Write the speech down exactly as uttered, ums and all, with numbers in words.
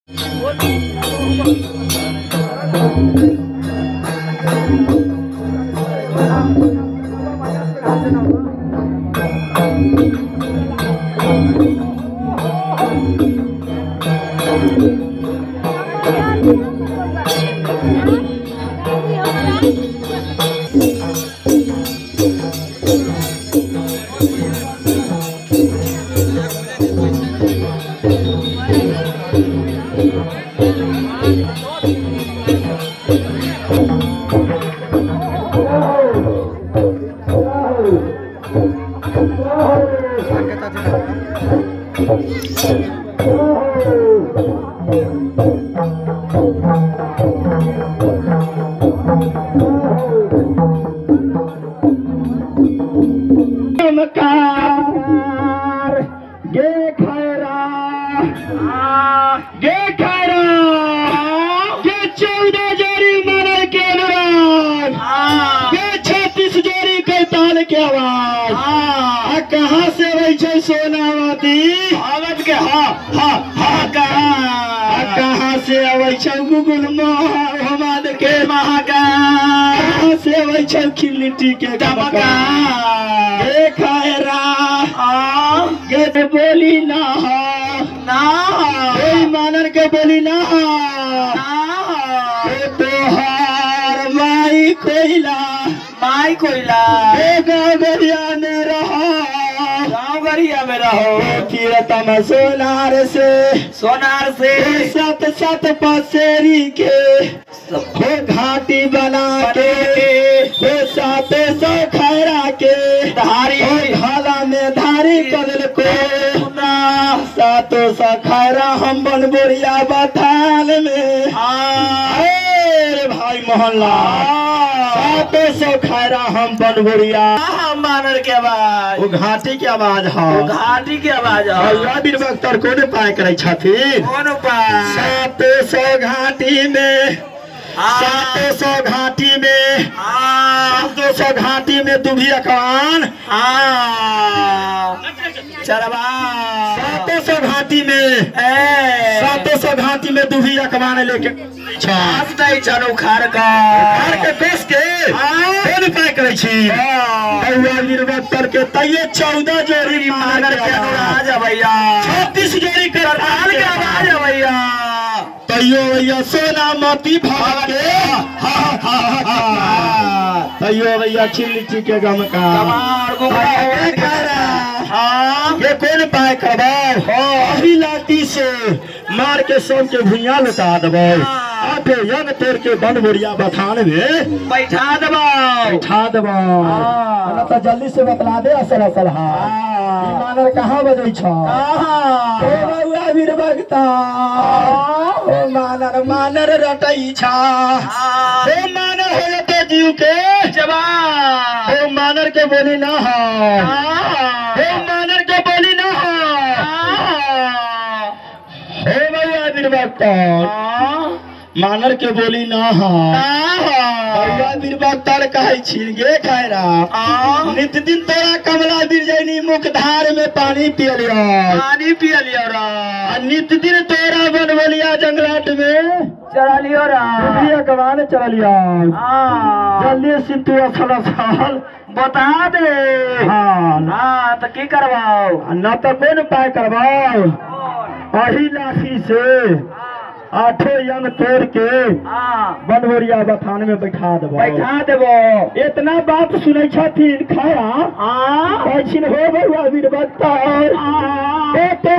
नमकार गे खैरा गे खैरा गे चौदह जोड़ी मनर के अनुराग गे छत्तीस जोड़ी करताल के आवाज आ कहाँ से वही सोनावती आवत के हा हा हा कहाँ कहाँ से अवै छौ गुगुल मोहम्मद के महाकाल कहाँ से अवै छौ खिल्लिटी के धमका गे खैरा गे बोली ना ना मानर के बोली ना तोहार माई कोयला माई कोयला गाँव गरिया में रहो गाँव गरिया में रहो कीर्तन सोनार से सोनार से सत सत पसेरी के हो घाटी बना के हो सात सौ खैरा के धारी ढाला में धारी कदल को सातों सौ खैरा हम बन बोरिया बथान में अरे भाई मोहल्ला सातों सौ खैरा हम बन बोरिया मानर के आवाज वो घाटी की आवाज है घाटी की आवाज है बीर बख्तर कौन उपाय करे छथिन कौन उपाय सातों सौ घाटी में सातों सौ घाटी में सातों सौ घाटी में दुभी अखवान चरवा सातों सौ घाटी में सातों सौ घाटी में दुभी अखवान लेके चलो खार का खार के बेच के कौन उपाय करे छी निर्वत्तर के तैये चौदह जोड़ी मानर के अनुराज भैया छत्तीस जोड़ी करताल के आवाज भैया तैयो भैया सोना मोती भाग के तैयो भैया छिल्ली के गम का ये कौन पाए करबो अभी लाठी से मार के सब के भुइया लुटा देबो आटे यंग तोड़ के बन बोरिया बथान में बैठा देबो बैठा देबो ना तो जल्दी से बतला दे असल असल हां मानर कहां बजै छ कहां ओ बउआ वीर भक्ता ओ मानर मानर रटई छा ओ मानर होले तो जीव के जवान ओ मानर के बोली ना हो ओ मानर के बोली ना हो ओ बउआ वीर भक्ता मानर के बोली ना हो बउआ वीर भक्ता कहै छी गे खैरा नित दिन तोरा कमला बिरजैनी मुख धार में पानी पियलियो पानी पियलियो रा नित दिन तोरा बनवलिया जंगलाट में चरलियो रा दुभिया गवान चरलियो जल्दी से तू असल असल बता दे हाँ ना तो की करवाओ ना तो कौन उपाय करवाओ अही लाठी से आठों यंग तोड़ के बनवरिया बथान में बैठा देबो बैठा देबो इतना बात सुनै छथिन खैरा कहै छिन हो बउआ वीर भक्ता ए तो